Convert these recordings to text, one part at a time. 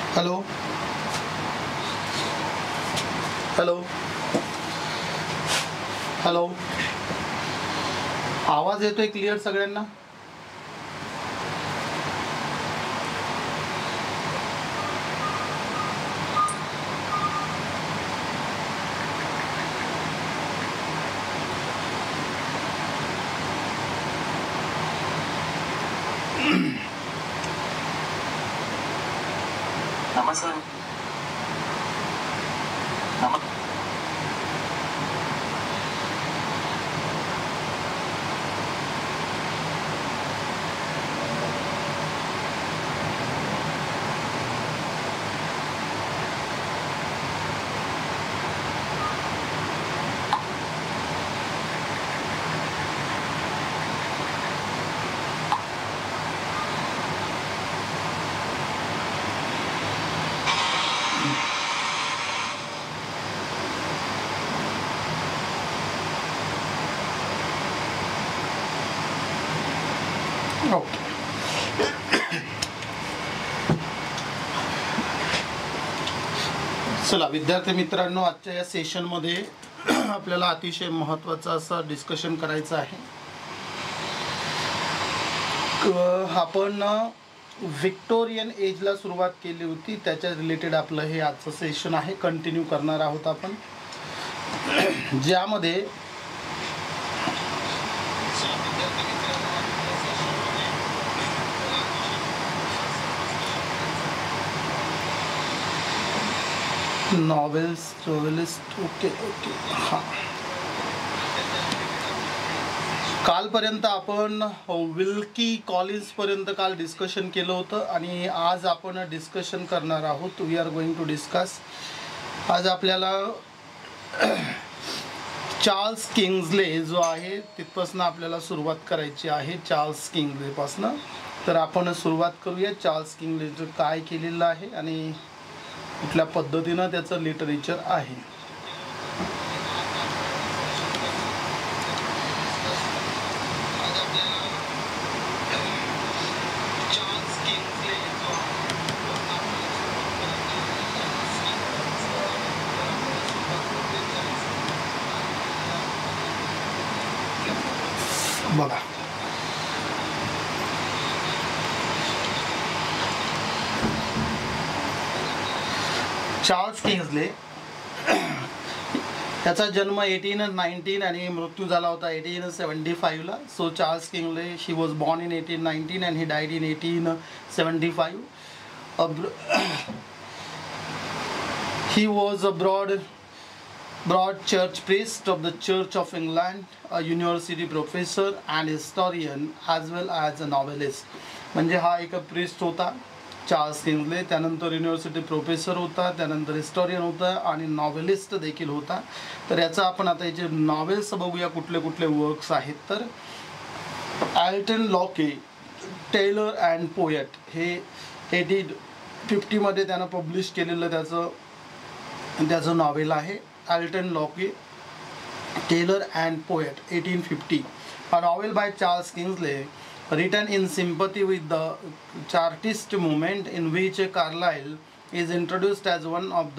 Hello hello hello, आवाज येतोय clear सगळ्यांना? नमस्कार. चला विद्यार्थी मित्रांनो, आजच्या या सेशनमध्ये आपल्याला अतिशय महत्त्वाचं असं डिस्कशन करायचं आहे. आपण व्हिक्टोरियन एजला सुरुवात केली होती, त्याच्या रिलेटेड आपलं हे आजचं सेशन आहे. कंटिन्यू करणार आहोत आपण, ज्यामध्ये नॉवेलिस्ट. ओके. हां, कालपर्यंत आपण विल्की कॉलिन्सपर्यंत काल डिस्कशन केलं होतं आणि आज आपण डिस्कशन करणार आहोत. We are going to discuss. आज आपल्याला चार्ल्स किंग्सले जो आहे तिथपासून आपल्याला सुरुवात करायची आहे. चार्ल्स किंग्सलेपासून तर आपण सुरुवात करूया. चार्ल्स किंग्सले काय केलेलं आहे आणि कुठल्या पद्धतीनं त्याचं लिटरेचर आहे. बघा, चार्ल्स किंग्सले त्याचा जन्म 1819 आणि मृत्यू झाला होता 1875ला. So Charles Kingsley, she was born in 1819 and he died in 1875. He was a broad church priest of the Church of England, a university professor and historian as well as a novelist. म्हणजे हा एक priest होता Charles Kingsley, त्यानंतर university professor होता, त्यानंतर हिस्टॉरियन होता आणि novelist देखील होता. तर याचा आपण आता याचे नॉवेल्स बघूया कुठले कुठले वर्क्स आहेत. तर Alton Locke, tailor and poet, हे 1850 त्यानं पब्लिश केलेलं त्याचं नॉवेल आहे. Alton Locke, tailor and poet, 1850. A novel by Charles Kingsley written in sympathy with the Chartist movement, in which Carlyle is introduced as one of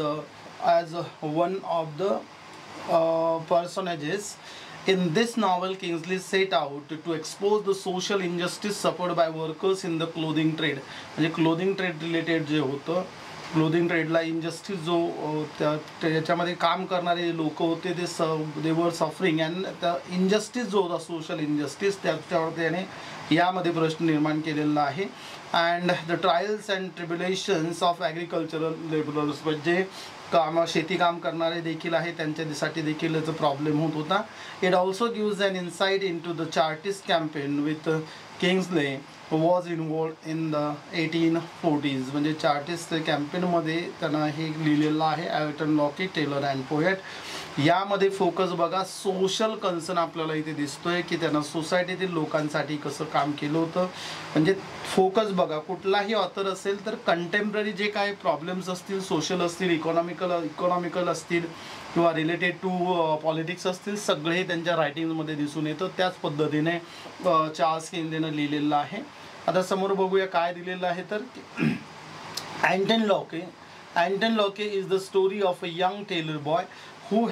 the personages. In this novel, Kingsley set out to expose the social injustice suffered by workers in the clothing trade. म्हणजे clothing trade related जे होतं, clothing ट्रेडला injustice जो त्याच्यामध्ये काम करणारे लोक होते they were suffering and त्या इनजस्टिस जो होता, सोशल इनजस्टिस, त्याच्यावर त्याने यामध्ये प्रश्न निर्माण केलेला आहे. And the trials and tribulations of agricultural labourers, म्हणजे शेती काम करणारे देखील आहे, त्यांच्यासाठी देखील याचा प्रॉब्लेम होत होता. It also gives an insight in to the Chartist campaign with Kingsley was involved in the 1840s. म्हणजे चार्टिस्ट कॅम्पेनमध्ये त्यांना हे लिहिलेलं आहे. Alton Locke, tailor and poet. यामध्ये फोकस बघा, सोशल कन्सर्न आपल्याला इथे दिसतोय की त्यांना सोसायटीतील लोकांसाठी कसं काम केलं होतं. म्हणजे फोकस बघा, कुठलाही ऑथर असेल तर कंटेम्पररी जे काही प्रॉब्लेम्स असतील, सोशल असतील, इकॉनॉमिकल असतील किंवा रिलेटेड टू पॉलिटिक्स असतील, सगळे त्यांच्या रायटिंगमध्ये दिसून येतं. त्याच पद्धतीने चार्ल्स किंग्सलेनं लिहिलेलं आहे. आता समोर बघूया काय दिलेलं आहे. तर Anton Locke. Anton Locke is the story of a young tailor boy who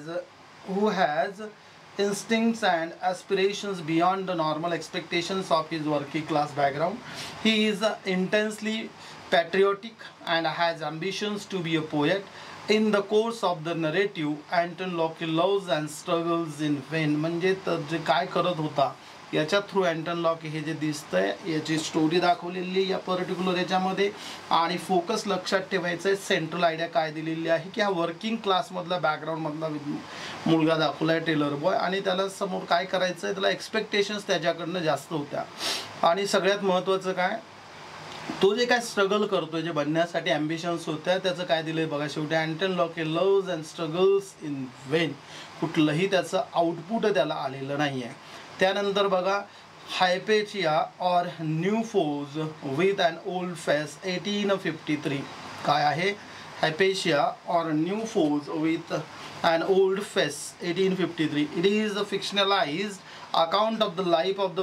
has instincts and aspirations beyond the normal expectations of his working class background. He is intensely patriotic and has ambitions to be a poet. In the course of the narrative, Anton Locke loves and struggles in vain. म्हणजे जे काय करत होता याच्या through अँटन lock हे जे दिसतंय याची story दाखवलेली या particular याच्यामध्ये. आणि फोकस लक्षात ठेवायचं आहे, सेंट्रल आयडिया काय दिलेली आहे की हा वर्किंग क्लासमधला बॅकग्राऊंडमधला मुलगा दाखवला आहे टेलर बॉय, आणि त्याला समोर काय करायचं आहे, त्याला एक्सपेक्टेशन्स त्याच्याकडनं जास्त होत्या. आणि सगळ्यात महत्त्वाचं काय, तो जे काय स्ट्रगल करतोय, जे बनण्यासाठी ॲम्बिशन्स होत्या, त्याचं काय दिलंय बघा शेवटी. Alton Locke loves and struggles in vain. कुठलंही त्याचं आउटपुट त्याला आलेलं नाही आहे. त्यानंतर बघा, Hypatia or new foes with an old face 1853. काय आहे, Hypatia or new foes with an old face 1853. It is a fictionalised account of the life of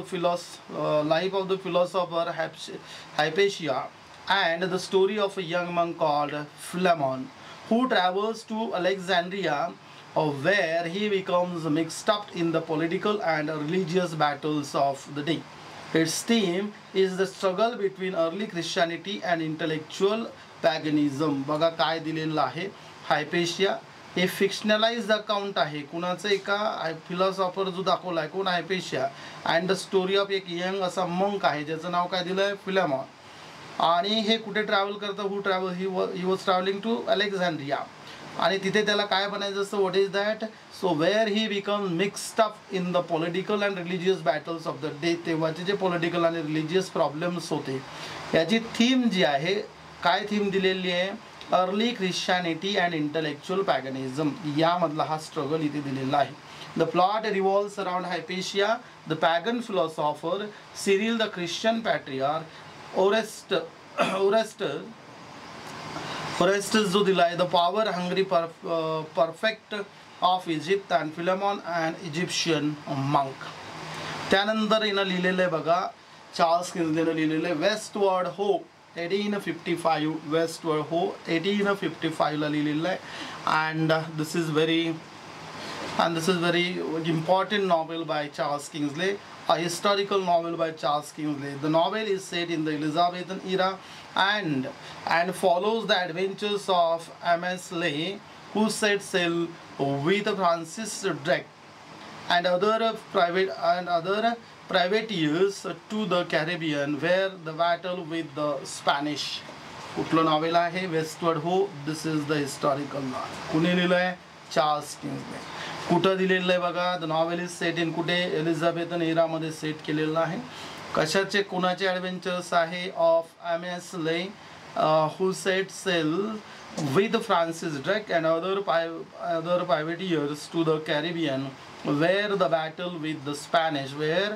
the philosopher Hypatia, and the story of a young monk called Philemon who travels to Alexandria, where he becomes mixed up in the political and religious battles of the day. Its theme is the struggle between early Christianity and intellectual paganism. बघा काय दिलेलं आहे, हायपेशिया हे fictionalised account आहे कुणाचं, एका philosopher जो दाखवला आहे, कोण, Hypatia. And the story of एक यंग असा मंक आहे ज्याचं नाव काय दिलं आहे, फिलेमॉन. आणि हे कुठे ट्रॅव्हल करतं, he was travelling to Alexandria. आणि तिथे त्याला काय बनायचं असतं, what is that, so where he become mixed up in the political and religious battles of the day. तेव्हाचे जे पॉलिटिकल आणि रिलिजियस प्रॉब्लेम्स होते याची थीम जी आहे, काय थीम दिलेली आहे, early Christianity and intellectual paganism. यामधला हा स्ट्रगल इथे दिलेला आहे. The plot revolves around Hypatia, the pagan philosopher, Cyril the Christian पॅट्रियार्क, Orestes जो दिला आहे, the power hungry perfect of Egypt, and Philemon and Egyptian monk. त्यानंतर हिनं लिहिलेलं आहे बघा, चार्ल्स किन्सलेनं लिहिलेलं आहे, वेस्टवर्ड होप 1855. वेस्टवर्ड हो 1855 ला लिहिलेलं आहे. And this is very important novel by Charles Kingsley, a historical novel by Charles Kingsley. The novel is set in the Elizabethan era and follows the adventures of M.S. Leigh, who set sail with Francis Drake and other privateers to the Caribbean, where the battle with the Spanish. कुठलं novel आहे, westward ho. This is the historical novel. कुणी लिहिलं आहे, Charles Kingsley. कुठं दिलेलं आहे बघा, the novel is set in, कुठे, एलिझाबेथन एरामध्ये सेट केलेलं आहे. कशाचे, कुणाचे ॲडव्हेंचर्स आहे, of M.S. Leigh, who set sail with Francis Drake and other privateers to the Caribbean, where the battle with the Spanish,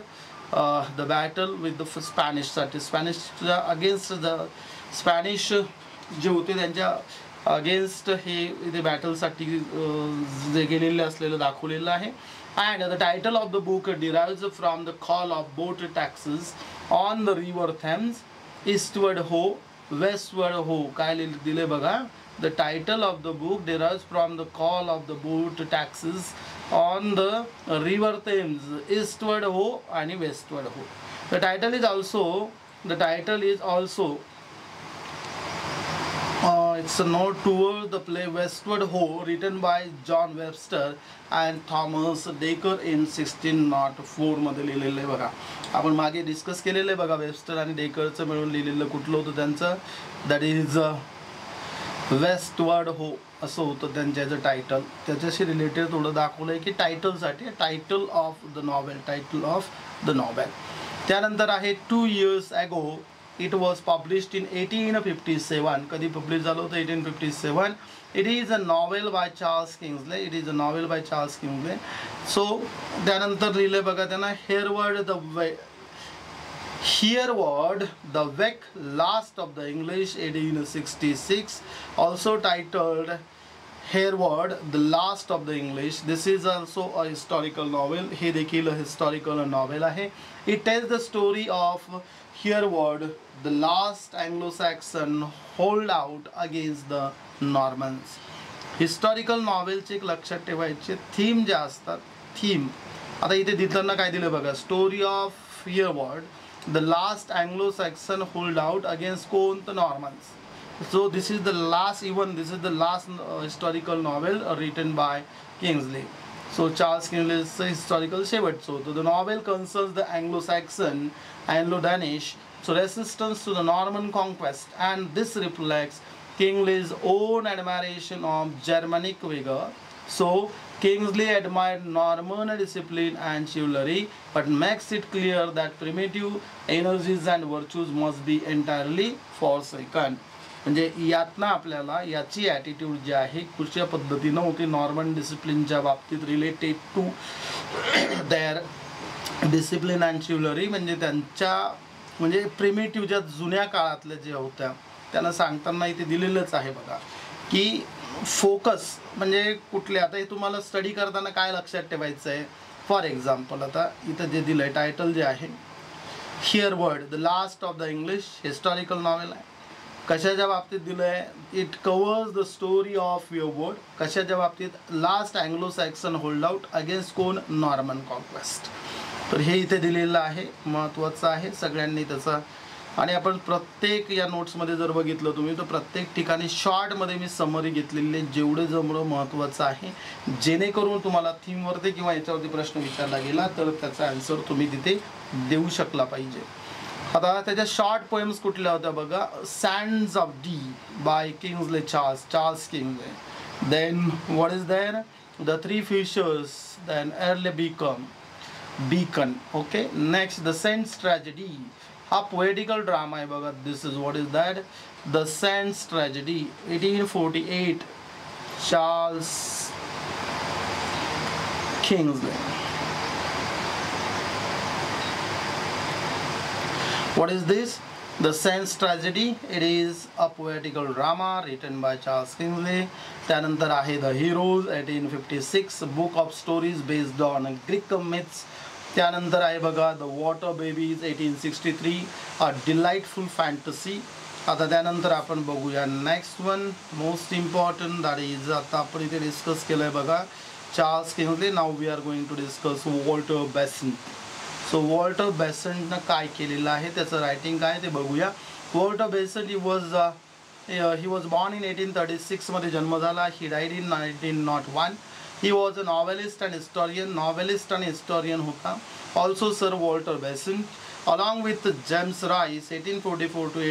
Spanish against the Spanish जे होते त्यांच्या against हे इथे बॅटलसाठी जे गेलेले असलेलं दाखवलेलं आहे. And the title of the book derives from the call of boat taxes on the river Thames, eastward ho, westward ho. काय दिले बघा, the title of the book derives from the call of the boat taxes on the river Thames, eastward ho आणि westward ho. The title is also it's a note toward the play Westward Ho, written by John Webster and Thomas Dekker in 1604 मध्ये लिहिलेलं आहे बघा. आपण मागे discuss केलेलं आहे बघा, वेबस्टर आणि डेकरचं मिळून लिहिलेलं कुठलं होतं त्यांचं, दॅट इज वेस्टवर्ड हो असं होतं त्यांच्याचं टायटल. त्याच्याशी रिलेटेड थोडं दाखवलं आहे की टायटल ऑफ द नॉवेल. त्यानंतर आहे 2 years ago. It was published in 1857. कधी पब्लिश झालं होतं, 1857. It is a novel by Charles Kingsley. So त्यानंतर लिहिलं बघा त्यांना, Hereward the Wreck, Last of the English, 1866. Also titled Hereward the Last of the English. This is also a historical novel. हे देखील historical novel आहे. It tells the story of hereward the last Anglo-Saxon hold out against the Normans. Historical नॉवेलचे एक लक्षात ठेवायचे theme ज्या असतात, theme आता इथे देताना काय दिलं बघा, story of hereward the last Anglo-Saxon hold out against कोण, the Normans. So this is the last, even this is the last historical novel written by Kingsley. So Charles Kingsley's historical शेवटचं होतं. The novel concerns the Anglo-Saxon, Anglo-Danish, so resistance to the Norman conquest, and this reflects Kingsley's own admiration of Germanic vigor. So Kingsley admired Norman discipline and chivalry, but makes it clear that primitive energies and virtues must be entirely forsaken. म्हणजे यातना आपल्याला याची attitude जी आहे कुठच्या पद्धतीनं होती Norman डिसिप्लिनच्या बाबतीत related to their discipline and chivalry, म्हणजे त्यांच्या म्हणजे प्रिमिटिव्ह ज्या जुन्या काळातल्या ज्या होत्या त्यांना सांगताना इथे दिलेलंच आहे बघा की फोकस म्हणजे कुठले, आता हे तुम्हाला स्टडी करताना काय लक्षात ठेवायचं आहे. फॉर एक्झाम्पल आता इथं जे दिलं आहे टायटल जे आहे hereward the last of the English historical novel आहे. कशाच्या बाबतीत दिलं आहे, it covers the story of hereward, कशाच्या बाबतीत last Anglo Saxon hold out against कोण, नॉर्मन कॉन्क्वेस्ट. तर हे इथे दिलेलं आहे, महत्त्वाचं आहे सगळ्यांनी त्याचा. आणि आपण प्रत्येक या नोट्समध्ये जर बघितलं तुम्ही तर प्रत्येक ठिकाणी शॉर्टमध्ये मी समरी घेतलेली आहे जेवढे जमणं महत्त्वाचं आहे, जेणेकरून तुम्हाला थीमवरती किंवा याच्यावरती प्रश्न विचारला गेला तर त्याचा आन्सर तुम्ही तिथे देऊ शकला पाहिजे. आता त्याच्या शॉर्ट पोएम्स कुठल्या होत्या बघा, sands of Dee by Kingsley, Charles Kingsley. Then what is there, the three fishers, then Airly Beacon. Okay, next the saint's tragedy, हा पोएटिकल ड्रामा आहे बघा. This is what is that, the saint's tragedy 1848, Charles Kingsley. What is this? The Saint's Tragedy. It is a poetical drama written by Charles Kingsley. त्यानंतर आहे The Heroes 1856, book of stories based on Greek myths. त्यानंतर आहे बघा The Water Babies 1863, a delightful fantasy. आता त्यानंतर आपण बघूया next one, most important, that is आता आपण इथे डिस्कस केलंय बघा Charles Kingsley. Now we are going to discuss Walter Besant. So Walter बेसंटनं काय केलेलं आहे, त्याचं रायटिंग काय ते बघूया. Walter Besant he was born in 1836 मध्ये जन्म झाला. He died in 1901. He was a novelist and historian होता. Also sir Walter Besant along with James Rice 1844 to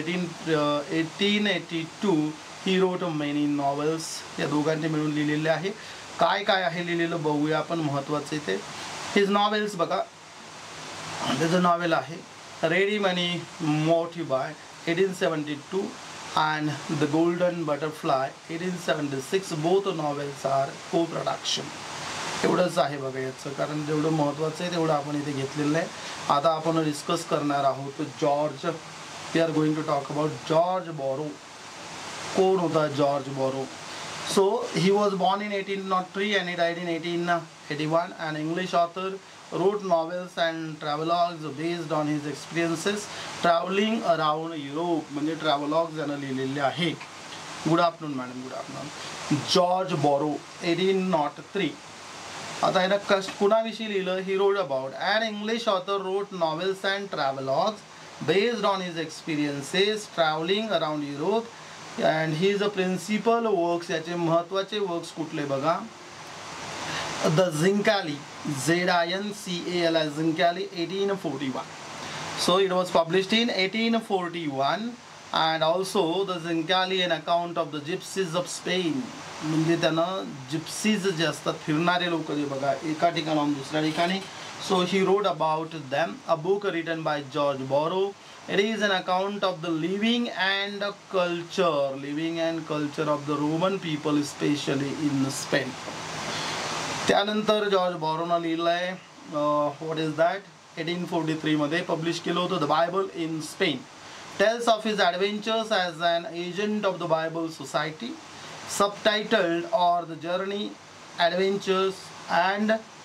1882 he wrote many novels. या दोघांनी मिळून लिहिलेले आहे. काय काय आहे लिहिलेलं बघूया आपण, महत्त्वाचं इथे हिज नॉवेल्स बघा. त्याचं नॉवेल आहे ready money Mortiboy 1872 and The Golden Butterfly 1876. Both novels are co production. एवढंच आहे बघा याचं, कारण जेवढं महत्त्वाचं आहे तेवढं आपण इथे घेतलेलं आहे. आता आपण डिस्कस करणार आहोत George. We are going to talk about George Borrow. कोण होता George Borrow? So he was born in 1803 and he died in 1881. An English author, wrote novels and travelogues based on his experiences traveling around Europe. म्हणजे travelogues यानं लिहिलेले आहे. Good afternoon madam, good afternoon. George Borrow 1803. आता यानं कुणाविषयी लिहिलं? He wrote about an English author wrote novels and travelogues based on his experiences traveling around Europe and his principal works. याचे महत्त्वाचे वर्क्स कुठले बघा, The Zincali, Zincali, Zincali 1841. So it was published in 1841. And also the Zincali, an account of the gypsies of Spain. म्हणजे त्यानं gypsies जे असतात फिरणारे लोक जे बघा एका ठिकाणाहून दुसऱ्या ठिकाणी. So he wrote about them, a book written by George Borrow. It is an account of the living and culture of the Roman people, especially in Spain. त्यानंतर जॉर्ज बॉरोनं लिहिलं आहे व्हॉट इज दॅट 1843 मध्ये publish केलं होतं the Bible in Spain. Tales of his adventures as an agent of the Bible society. Subtitled or the journey, adventures and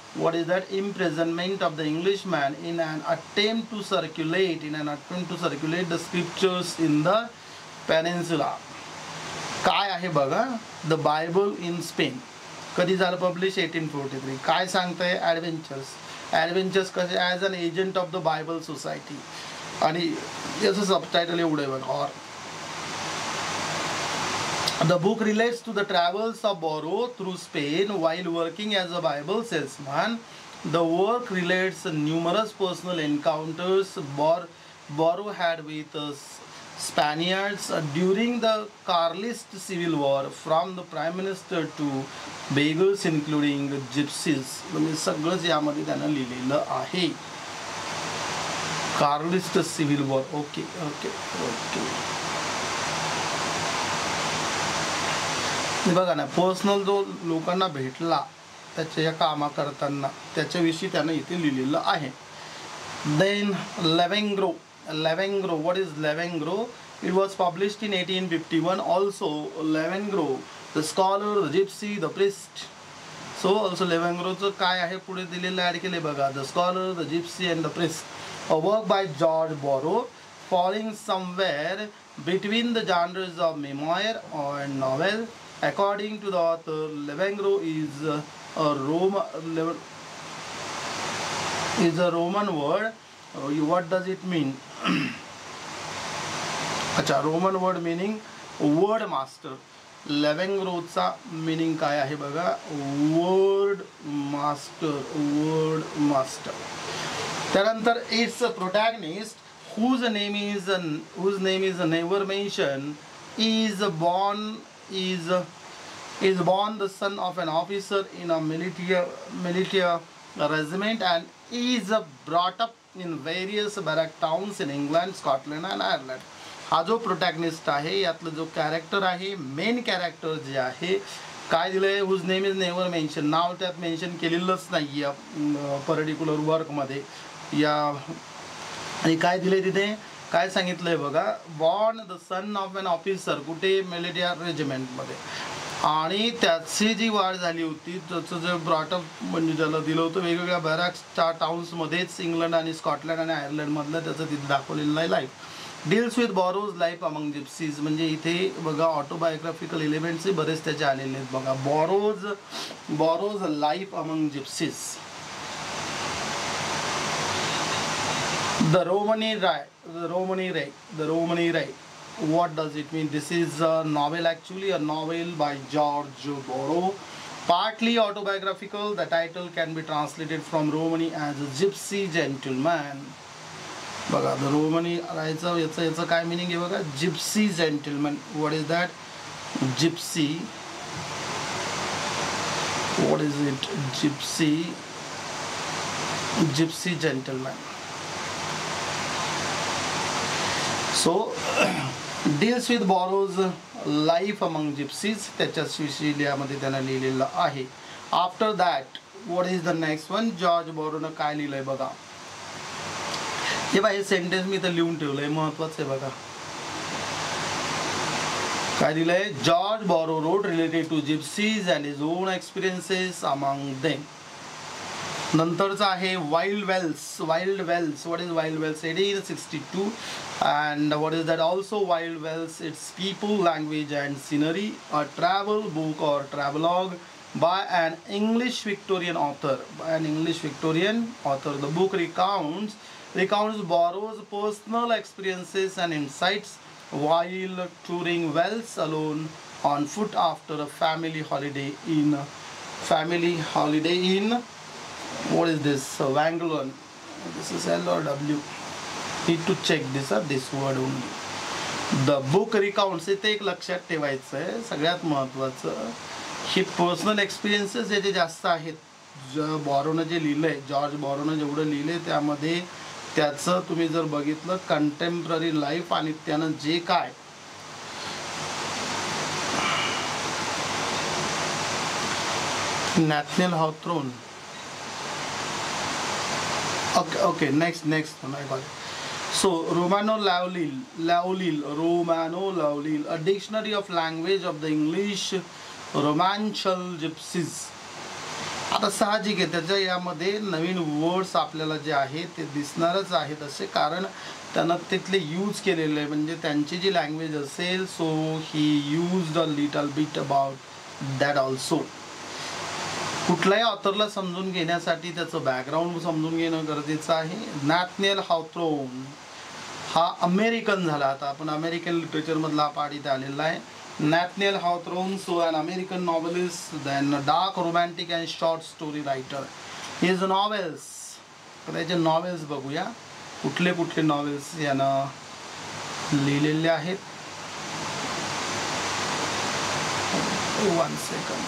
what is that, imprisonment of the Englishman in an attempt to circulate the scriptures in the peninsula. काय आहे बघा, the Bible in Spain. कधी झालं publish? 1843. काय सांगतंय? Adventures कसे, as an agent of the Bible society. आणि याचं सबटायटल एवढं आहे बघा. The book relates to the travels of Borrow through Spain while working as a Bible salesman. The work relates numerous personal encounters Borrow had with Spaniards during the Carlist Civil War, from the Prime Minister to beggars including gypsies. म्हणजे सगळंच यामध्ये त्यानं लिहिलेलं आहे. Carlist civil war. Okay. बघा ना, personal जो लोकांना भेटला त्याच्या या कामा करताना त्याच्याविषयी त्यानं इथे लिहिलेलं आहे. Then Lavengro. What is Lavengro? It was published in 1851. Also Lavengro, the scholar, the gypsy, the priest. So also Lavengroचं काय आहे पुढे दिलेलं ऍड केले बघा. The scholar, the gypsy and the priest. A work by George Borrow, falling somewhere between the genres of memoir and novel. According to the author, Lavengro is a Roman word. What does it mean? अच्छा, Roman word meaning word master. लेवेंग्रोचा meaning काय आहे बघा, word master. त्यानंतर its protagonist whose name is never mentioned is born the son of an officer in a militia regiment and is brought up in various barrack towns in England, Scotland and Ireland. हा जो protagonist आहे यातलं जो character आहे, main character जे आहे, काय दिलंय, whose name is never mention. नाव त्यात मेन्शन केलेलंच नाही या पर्टिक्युलर वर्कमध्ये. या आणि काय दिलंय तिथे, काय सांगितलंय बघा, born the son of an officer. कुठे? मिलिटरी रेजिमेंटमध्ये. आणि त्याची जी वाढ झाली होती त्याचं जे ब्रॉटअप म्हणजे ज्याला दिलं होतं वेगवेगळ्या बऱ्याच टाउन्समध्येच इंग्लंड आणि स्कॉटलंड आणि आयर्लंडमधलं त्याचं तिथे दाखवलेलं आहे life. Deals with Borrow's life among gypsies. म्हणजे इथे बघा ऑटोबायोग्राफिकल एलिमेंट्सही बरेच त्याचे आलेले आहेत बघा. Borrow's life among gypsies. The Romany Ride. What does it mean? This is a novel, actually a novel by George Borrow, partly autobiographical. The title can be translated from Romany as a gypsy gentleman. बघा, the Romany Rideचं याचं काय meaning आहे बघा, gypsy gentleman. What is that? Gypsy. What is it? Gypsy gentleman. So deals with Borrow's life among gypsies. त्याच्याविषयी यामध्ये त्यानं लिहिलेलं आहे. After that what is the next one. George बॉरोनं काय लिहिलंय बघा. हे बघा, हे सेंटेन्स मी इथं लिहून ठेवलंय, महत्वाचं आहे बघा. काय दिलंय, George Borrow road related to gypsies and his own experiences among them. नंतरचं आहे wild Wales. What is Wild Wells? 1862. And what is that? Also Wild Wells, it's people, language and scenery, a travel book or travelogue by an English Victorian author. The book recounts Borrow's personal experiences and insights while touring Wells alone on foot after a family holiday in what is this? Wanglon. This is L or W. Need to check this word only. The book recounts. इथे एक लक्षात ठेवायचं आहे सगळ्यात महत्त्वाचं, ही personal experiences याचे जास्त आहेत. बॉरोनं जे लिहिलंय, जॉर्ज बॉरोनं जेवढं लिहिलंय त्यामध्ये त्याचं तुम्ही जर बघितलं कंटेम्पररी लाईफ आणि त्यानं जे काय Nathaniel Hawthorne. Okay, next one I got it. So Romano Laulil, a dictionary of language of the English Romanchal gypsies. आता साहजिक आहे त्याच्या यामध्ये नवीन वर्ड्स आपल्याला जे आहे ते दिसणारच आहेत असे, कारण त्यानं तिथले यूज केलेले आहे, म्हणजे त्यांची जी लँग्वेज असेल. So he used a little bit about that also. कुठल्याही ऑथरला समजून घेण्यासाठी त्याचं बॅकग्राऊंड समजून घेणं गरजेचं आहे. नॅथनियल हॉथरॉन हा अमेरिकन झाला. आता आपण अमेरिकन लिटरेचरमधला पाठ इथे आलेला आहे. Nathaniel Hawthorne, so an American novelist, then a dark romantic and short story writer. His novels, त्याचे नॉवेल्स बघूया कुठले कुठले नॉवेल्स यानं लिहिलेले आहेत. One second.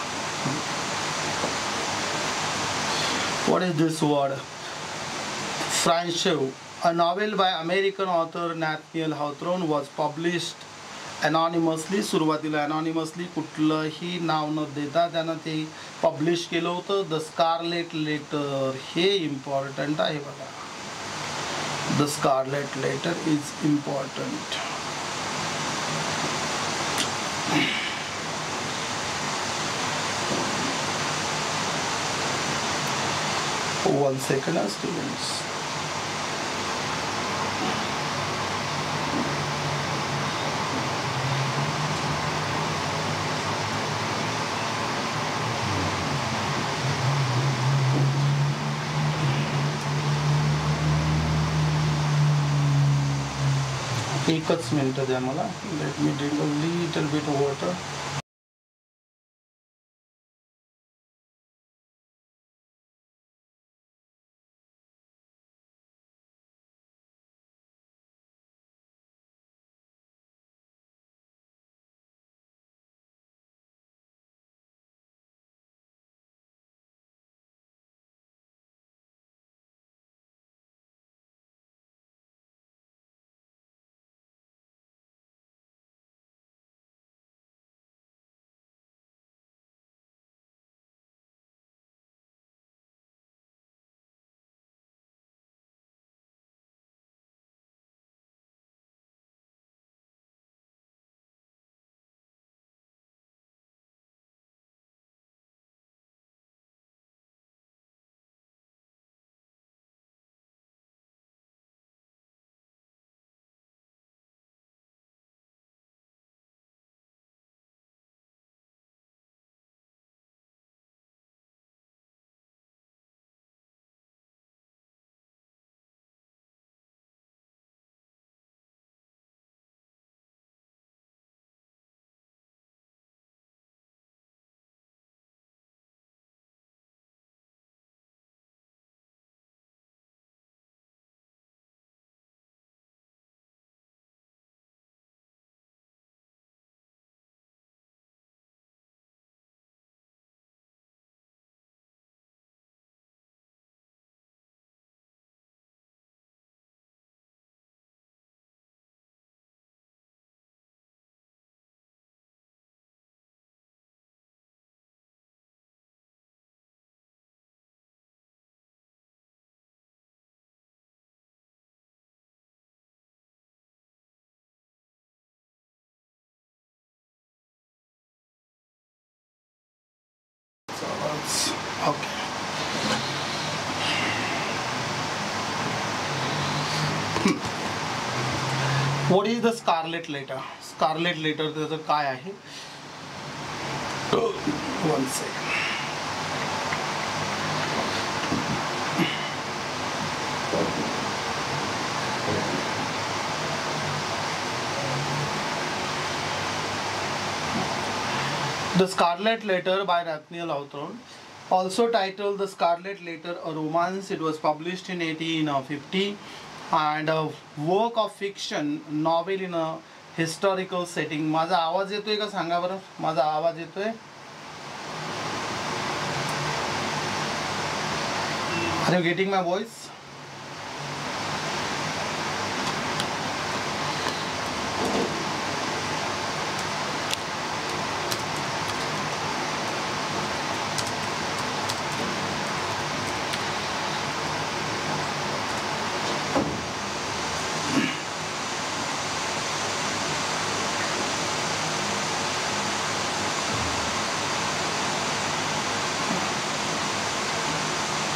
What is this word? Franchot, a novel by American author Nathaniel Hawthorne was published anonymously. सुरुवातीला anonymously कुठलंही नाव न देता त्यानं ते पब्लिश केलं होतं. द स्कारलेट लेटर हे इम्पॉर्टंट आहे बघा. The scarlet letter is important. One second students. एकच मिनिट द्या मला. Let me drink a little bit water. Okay. What is the Scarlet Letter? Scarlet Letter त्याचं काय आहे? One second. The Scarlet Letter by Nathaniel Hawthorne, also titled The Scarlet Letter, a romance. It was published in 1850 and a work of fiction, novel in a historical setting. माझा आवाज येतोय का सांगा बरं? माझा आवाज येतोय? Are you getting my voice?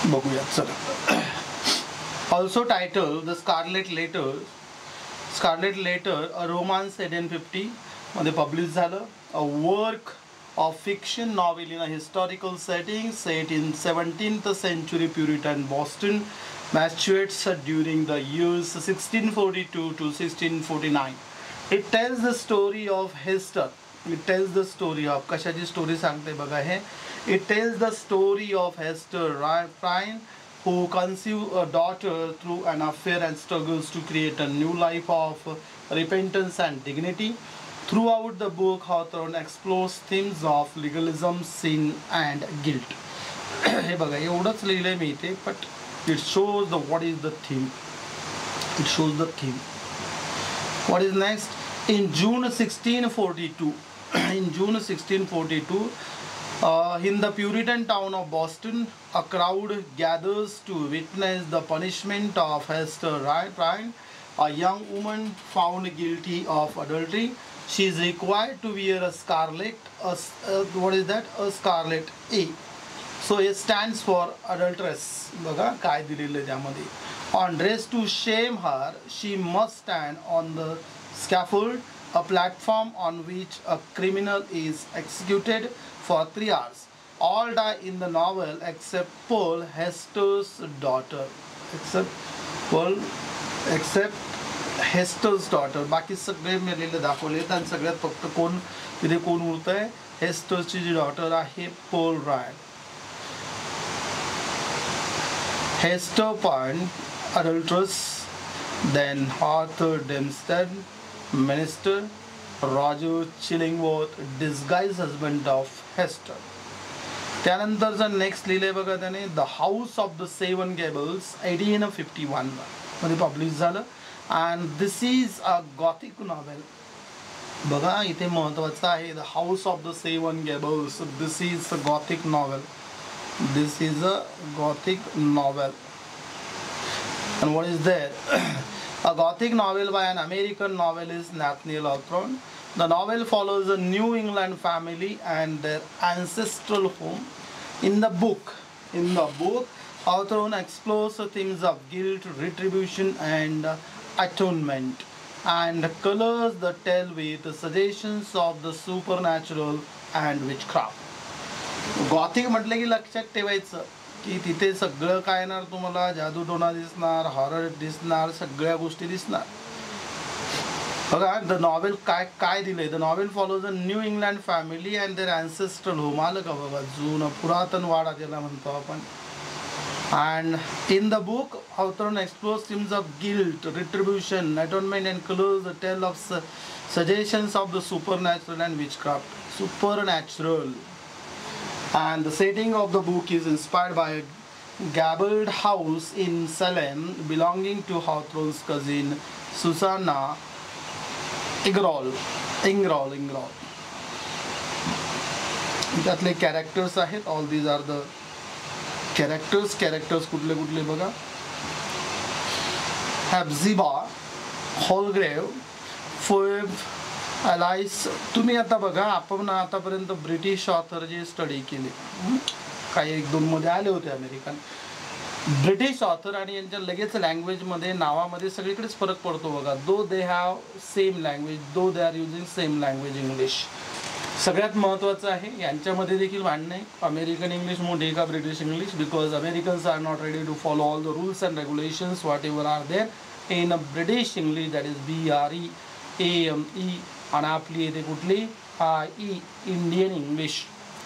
बघूया चला. Also title the scarlet letter. Scarlet letter a romance 1850 मध्ये पब्लिश झालं. A work of fiction novel in a historical setting set in 17th century Puritan Boston, Massachusetts during the years 1642 to 1649. It tells the story of Hester. It tells the story of कशाची story सांगते बघा हे. It tells the story of Hester Prynne who conceived a daughter through an affair and struggles to create a new life of repentance and dignity. Throughout the book, Hawthorne explores themes of legalism, sin, and guilt. हे बघा एवढंच लिहिलंय मी इथे, but it shows the what is the theme. It shows the theme. What is next? In June 1642, in June 1642, in the Puritan town of Boston, a crowd gathers to witness the punishment of Hester Prynne, a young woman found guilty of adultery. She is required to wear a scarlet. What is that? A scarlet A. So it stands for adulteress. बघा काय दिलेलं त्यामध्ये. On dress to shame her, she must stand on the scaffold, a platform on which a criminal is executed for 3 hours. All die in the novel except Pearl, Hester's daughter. Except Hester's daughter. बाकी सगळे मेलेले दाखवलेत आणि सगळ्यात फक्त कोण तिथे कोण उरतंय, हेस्टर्सची जी daughter आहे पोल Prynne. Hester Prynne adulterous, then Arthur Dimmesdale minister, Roger Chillingworth disguise husband of Hester. त्यानंतरचं नेक्स्ट लिहिलंय बघा त्याने the house of the seven gables 1851 मध्ये पब्लिश झालं. And this is a gothic novel. बघा इथे महत्वाचं आहे the house of the seven gables. This is a gothic novel. This is a gothic novel. And what is there? A gothic novel by an American novelist Nathaniel Hawthorne. The novel follows a New England family and their ancestral home. In the book, Hawthorne explores the themes of guilt, retribution, and atonement, and colors the tale with suggestions of the supernatural and witchcraft. Gothic म्हटलं की लक्षात ठेवायचं की तिथे सगळं काय येणार तुम्हाला, जादूटोणा दिसणार, हॉरर दिसणार, सगळ्या गोष्टी दिसणार. बघा द नॉवेल काय दिलंय. The novel follows a new England family and their ancestral home. आलं का बघा, जुनं पुरातन वाडा ज्याला म्हणतो आपण. And in the book, Hawthorne explores themes of guilt, retribution, atonement, and colors the tale of suggestions of the supernatural and witchcraft. Supernatural. And the setting of the book is inspired by a gabled house in Salem belonging to Hawthorne's cousin Susanna Ingersoll. त्यातले characters आहेत. All these are the characters कुठले बघा. Hepzibah, Holgrave, Phoebe, Alice. तुम्ही आता बघा आपण आतापर्यंत British author जे study केले, काही 1-2 मध्ये आले होते अमेरिकन. ब्रिटिश ऑथर आणि यांच्या लगेच लँग्वेजमध्ये नावामध्ये सगळीकडेच फरक पडतो बघा. दो they have same language, though they are using same language English. सगळ्यात महत्त्वाचं आहे यांच्यामध्ये देखील भांडण आहे अमेरिकन इंग्लिश मोठी का British English. Because Americans are not ready to follow all the rules and regulations whatever are there in a British English, that is BREAME. आणि आपली येते कुठली IE, इंडियन इंग्लिश.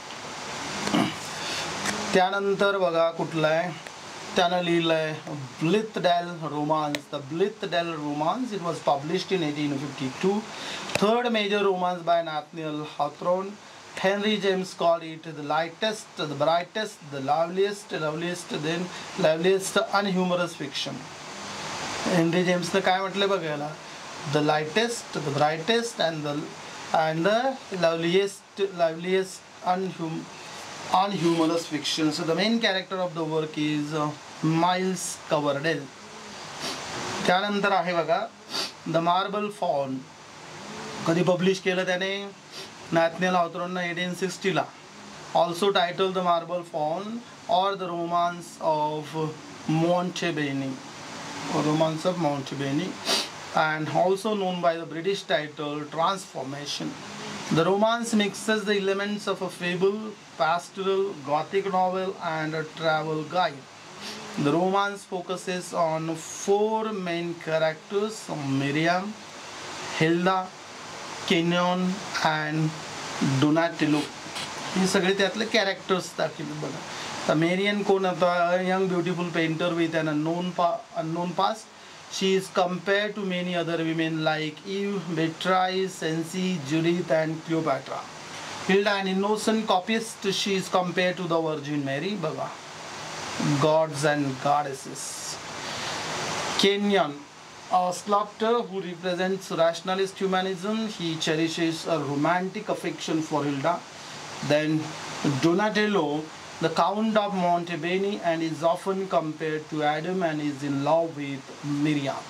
त्यानंतर बघा कुठलं आहे त्यानं लिहिलं आहे Blithedale romance. The Blithedale romance, it was published in 1852. Third major romance by Nathaniel Hawthorne. Henry James called it the lightest, the brightest, the loveliest, then loveliest unhumorous fiction. Henry जेम्सनं काय म्हटलं बघायला, the lightest, the brightest and the loveliest unhumorous fiction. So the main character of the work is Miles Coverdale. त्यानंतर आहे बघा the marble faun. कधी publish केलं त्याने Nathaniel Hawthorne 1860 ला. Also title the marble faun or the Romance of Montebeni, or Romance of Montebeni, and also known by the British title Transformation. The romance mixes the elements of a fable, pastoral, gothic novel, and a travel guide. The romance focuses on four main characters: Miriam, Hilda, Kenyon, and Donatello. हे सगळे त्यातले कॅरेक्टर्स दाखवले बघा. तर Miriam कोण होता? A young beautiful painter with an unknown past. She is compared to many other women like Eve, Beatrice, Cenci, Judith, and Cleopatra. Hilda, an innocent copyist, she is compared to the Virgin Mary. बघा, gods and goddesses. Kenyon, a sculptor who represents rationalist humanism, he cherishes a romantic affection for Hilda. Then Donatello, the Count of Montebeni, and is often compared to Adam and is in love with Miriam.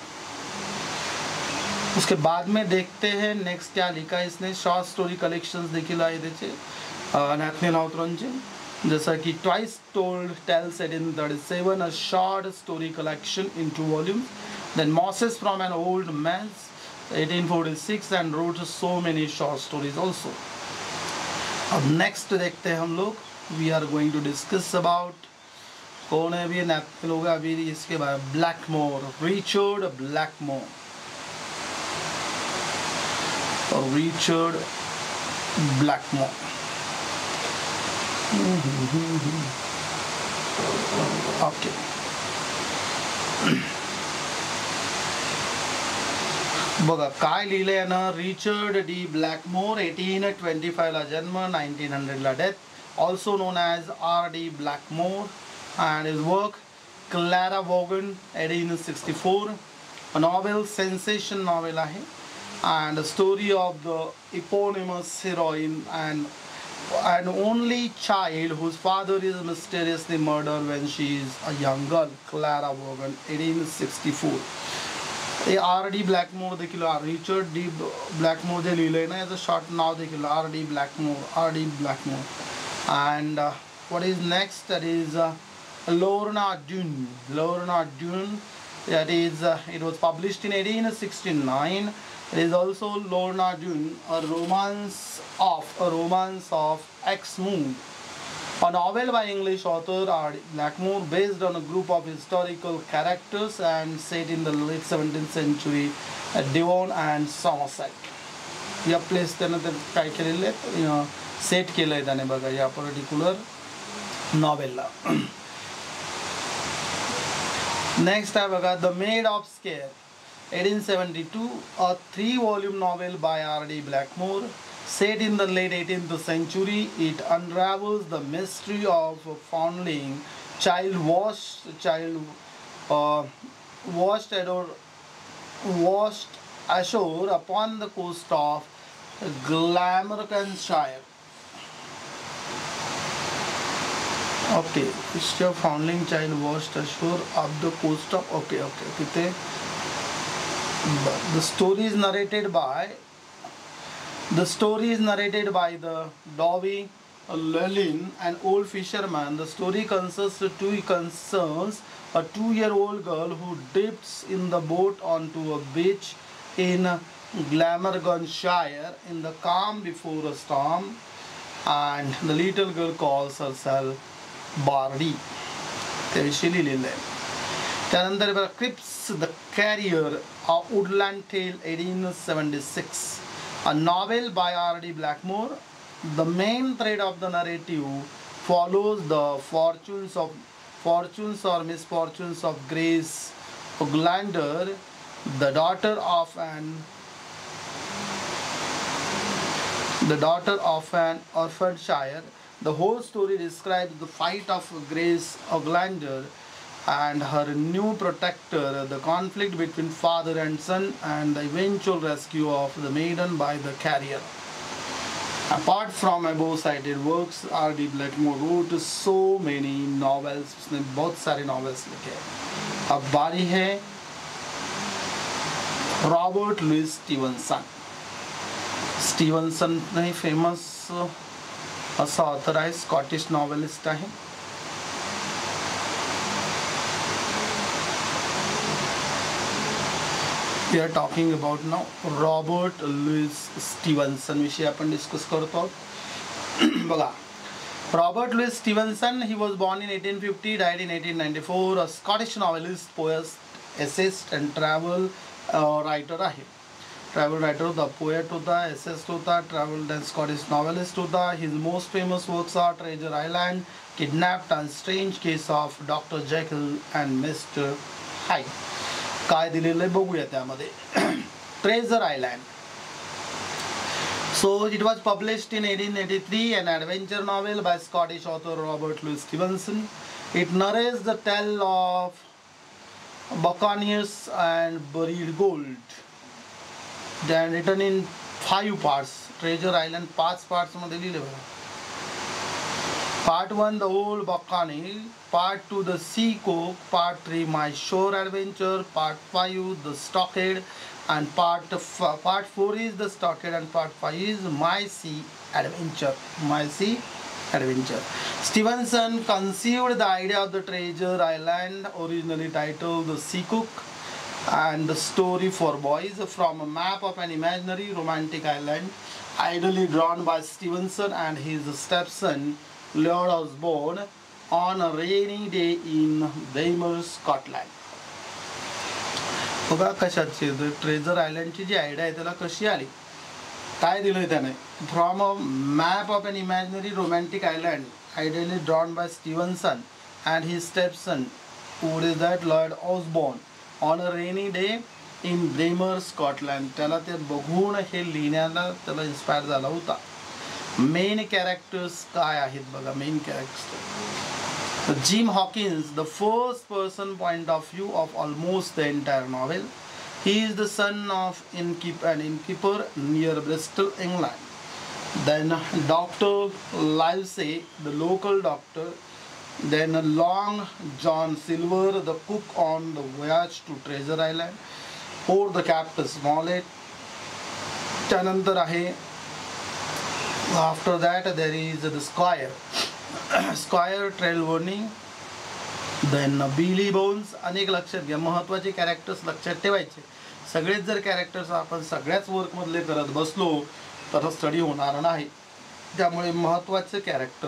उसके बाद में देखते हैं next क्या लिखा है इसने. Short story collections देखील आहे त्याचे नॅथनियल हॉथरॉनचे, जसं की twice told tales 1837, a short story collection in 2 volumes. Then Moses from an Old Mass 1846, and wrote so many short stories also. अब नेक्स्ट देखते हैं हम लोग. We are going to discuss about कौन है अभी नैपकिन होगा अभी इसके बाद. Blackmore, Richard Blackmore. Richard Blackmore. Okay, बघा काय लिहिलंय ना. रिचर्ड डी ब्लॅकमोर, 1825 ला जन्म, 1900 ला death, also known as R.D. Blackmore. and his work Clara Vaughan 1864, a novel, sensation novel आहे, and a story of the eponymous heroine and only child whose father is mysteriously murdered when she is a young girl. Clara Vaughan 1864. हे R.D. Blackmore देखील, Richard D ब्लॅकमोर जे लिहिलंय ना याचं short नाव देखील R.D. Blackmore. And what is next? That is Lorna Doone. That is it was published in 1869. It is also Lorna Doone, a romance of Exmouth, a novel by English author R.D. Blackmore based on a group of historical characters and set in the late 17th century at Devon and Somerset. या place त्यानं काय केलेले आहेत, set केलं आहे त्याने बघा या पर्टिक्युलर नॉवेलला. नेक्स्ट आहे बघा the maid of Sker 1872, a 3-volume novel by R.D. Blackmore. Set in the late 18th century, it unravels the mystery of a foundling child washed ashore upon the coast of Glamorganshire. Okay, history of foundling child washed ashore of the coast of तिथे the story is narrated by the Dovey Llewellyn, an old fisherman. The story concerns a 2-year-old girl who dips in the boat onto a beach in Glamorganshire in the calm before a storm, and the little girl calls herself Bardi. त्याविषयी लिहिलेलं आहे. त्यानंतर बघा Cripps the carrier, a woodland tale 1876, a novel by R.D. Blackmore. The main thread of the narrative follows the fortunes or misfortunes of Grace Oglander, the daughter of an orphanshire. The whole story describes the fight of Grace Oglander and her new protector, the conflict between father and son, and the eventual rescue of the maiden by the carrier. Apart from above cited works, R.D. Blackmore wrote so many novels. उसने बहुत सारे novels लिखे. अब बारी है Robert Louis Stevenson ने famous असा author आहे, स्कॉटिश नॉवेलिस्ट आहे. We are talking about now Robert Louis Stevenson विषयी आपण डिस्कस करतो आहोत. बघा, Robert Louis Stevenson, he was born in 1850, died in 1894, a Scottish novelist, poet, essayist and travel writer आहे. ट्रॅव्हल रायटर होता, poet होता, essayist होता, ट्रॅव्हल अँड स्कॉटिश नॉवेलिस्ट होता. His most famous works are treasure island, kidnapped and strange case of doctor Jekyll and mister Hyde. काय दिलेलं आहे बघूया त्यामध्ये. Treasure island. So it was published in 1883, an adventure novel by Scottish author Robert Louis Stevenson. It narrates the tale of buccaneers and buried gold. Then written in 5 parts. Treasure Island 5 parts मध्ये लिहिले बघा. Part 1 the old buccaneer, Part 2 the sea cook, Part 3 my shore adventure, Part 5 the stockade, and Part 4 is the stockade, and Part 5 is my sea adventure. My sea adventure. Stevenson conceived the idea of the treasure island, originally titled the Sea Cook and the Story for Boys, from a map of an imaginary romantic island idly drawn by Stevenson and his stepson Lord Osborne on a rainy day in Braemar, Scotland. बघा कशाची treasure आयलँडची जी idea आहे त्याला कशी आली, काय दिलंय त्याने. From a map of an imaginary romantic island ideally drawn by Stevenson and his stepson would is that lord Osbourne on a rainy day in Braemar, Scotland. त्याला ते बघून हे लिहिण्याला त्याला इन्स्पायर झाला होता. मेन कॅरेक्टर्स काय आहेत बघा. Main characters Jim Hawkins, the first person point of view of almost the entire novel. He is the son of an innkeeper near Bristol, England. Then Dr. Livesey, the local doctor. Then Long John Silver, the cook on the voyage to Treasure Island, or the captain's Smollett. त्यानंतर आहे, after that there is the Squire. Squire Trelawney, then Billy Bones. अनेक लक्षात घ्या, महत्त्वाचे characters लक्षात ठेवायचे. सगळेच जर कॅरेक्टर्स आपण सगळ्याच वर्कमधले करत बसलो तर स्टडी होणार नाही. त्यामुळे महत्त्वाचे कॅरेक्टर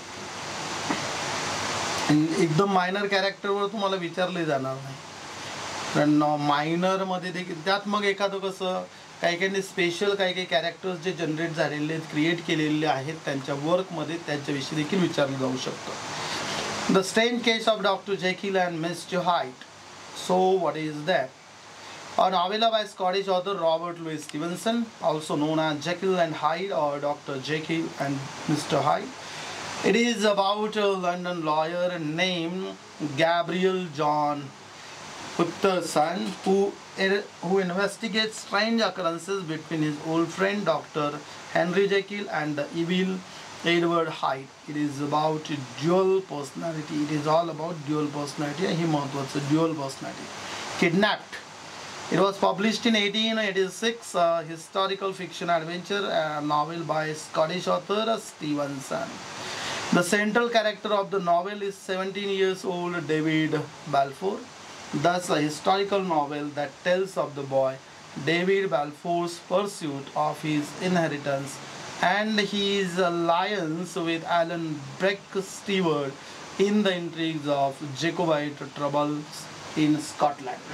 एकदम मायनर कॅरेक्टरवर तुम्हाला विचारले जाणार नाही, कारण मायनरमध्ये देखील त्यात मग एखादं कसं काही काही स्पेशल काही कॅरेक्टर्स जे जनरेट झालेले आहेत, क्रिएट केलेले आहेत, त्यांच्या वर्कमध्ये त्यांच्याविषयी देखील विचारलं जाऊ शकतं. The strange case of doctor Jekyll and mister Hyde. So what is that? A novella by Scottish author Robert Louis Stevenson, also known as Jekyll and Hyde or Dr. Jekyll and Mr. Hyde. It is about a London lawyer named Gabriel John Utterson who investigates strange occurrences between his old friend Dr. Henry Jekyll and the evil Edward Hyde. It is about dual personality. It is all about dual personality. He महत्वाचं dual personality. Kidnapped. It was published in 1886, a historical fiction adventure novel by Scottish author Stevenson. The central character of the novel is 17 years old David Balfour. Thus, a historical novel that tells of the boy David Balfour's pursuit of his inheritance and his alliance with Alan Breck Stewart in the intrigues of Jacobite troubles in Scotland.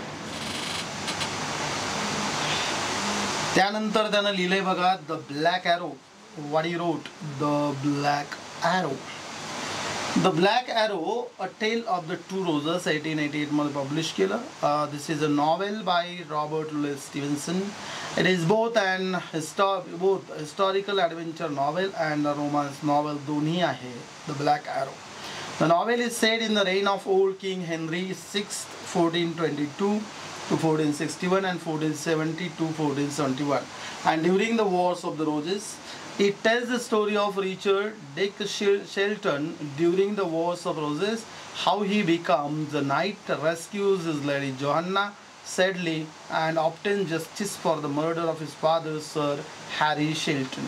त्यानंतर त्यानं लिहिलंय बघा the black arrow. What he wrote? The black arrow. The black arrow, a tale of the two roses 1888 मध्ये publish केलं. This is a novel by Robert Louis Stevenson. It is both historical adventure novel and a romance novel, दोन्ही आहे. The black arrow. The novel is set in the reign of old king Henry VI, 1422 to 1461 and 1470 to 1471, and during the Wars of the Roses. It tells the story of Richard Dick Shelton during the Wars of Roses, how he becomes a knight, rescues his lady Joanna Sedley, and obtains justice for the murder of his father Sir Harry Shelton.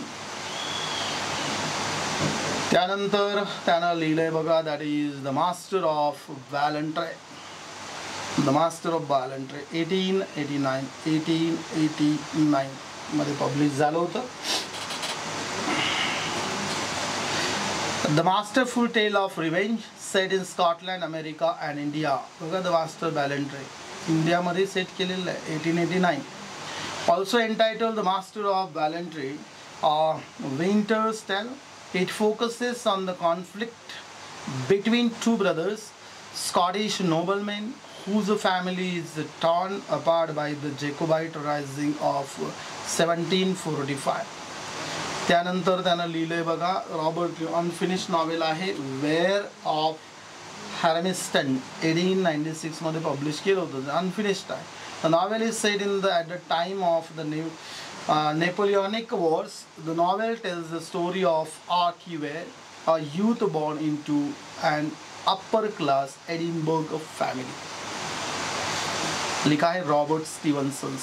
त्यानंतर त्यानं लिहिलंय बघा, that is the Master of Valentine. The master of Ballantrae 1889 मध्ये publish झालं होतं. The masterful tale of revenge set in Scotland, America and India. बघा the master Ballantrae इंडियामध्ये set केलेलं आहे 1889. Also entitled the master of Ballantrae winter's tale. It focuses on the conflict between two brothers, Scottish noblemen, whose family is torn apart by the Jacobite Rising of 1745. त्यानंतर त्यानं लिहिलंय बघा Robert unfinished novel आहे Weir of Hermiston 1896 मध्ये publish केलं होतं. Unfinished आहे. The novel is set in the at the time of the Napoleonic Wars. The novel tells the story of Archie, a youth born into an upper class Edinburgh family. लिखा है Robert Stevenson.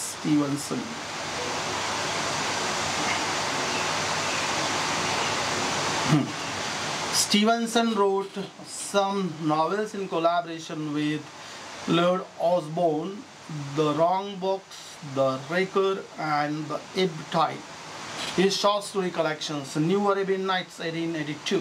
Stevenson wrote some novels in collaboration with Lord Osborne, The Wrong Box, The Raker, and The Ebb Tide. His short story collections, New Arabian Nights 1882,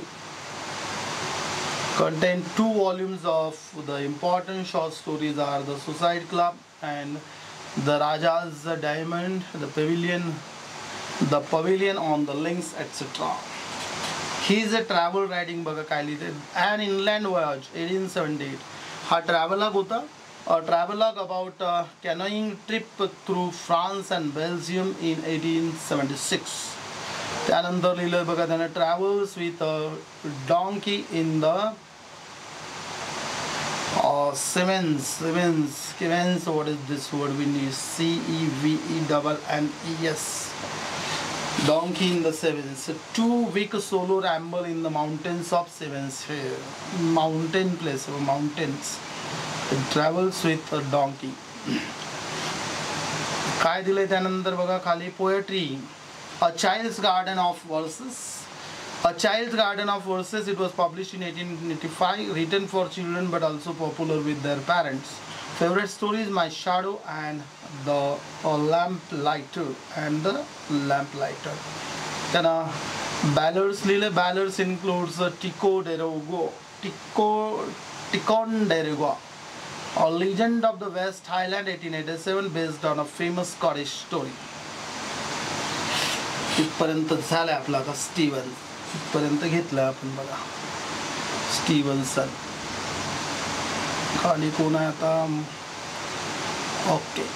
contain 2 volumes of the important short stories are The Suicide Club and The Raja's Diamond, The Pavilion on the Links, etc. He is a travel writing बघा काय लिहिते An Inland Voyage 1878. हा travelogue होता. A travelogue about a canoeing trip through France and Belgium in 1876. त्यानंतर लिहिलं बघा त्याने Travels with a Donkey in the Sevens. What is this word we need? Cevennes. Donkey in the Sevens. 2-week solo ramble in the mountains of Sevens. Mountain place, mountains. It travels with a donkey. काय दिले त्यानंतर बघा खाली poetry A Child's Garden of Verses. A Child's Garden of Verses, it was published in 1885, written for children but also popular with their parents. Favorite stories My Shadow and The Lamplighter. Then ballads लिहिले. Ballads includes Ticonderoga, A Legend of the West Highland 1887, based on a famous Scottish story. इथपर्यंत झालं आपलं. आता इथपर्यंत घेतलं आपण बघा स्टीव्हन्सन. खाली कोण आहे आता? ओके.